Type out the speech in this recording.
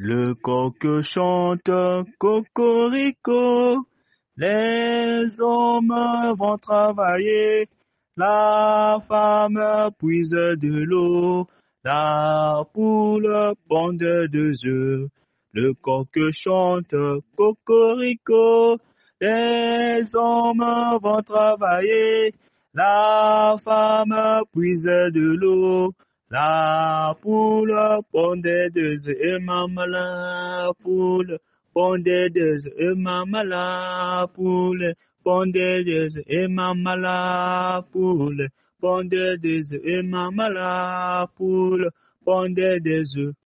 Le coq chante cocorico, les hommes vont travailler, la femme puise de l'eau, la poule pond deux œufs. Le coq chante cocorico, les hommes vont travailler, la femme puise de l'eau, la poule pondait deux œufs et maman la poule pondait deux œufs et maman la poule pondait deux œufs et maman la poule pondait deux œufs et maman la poule pondait des œufs.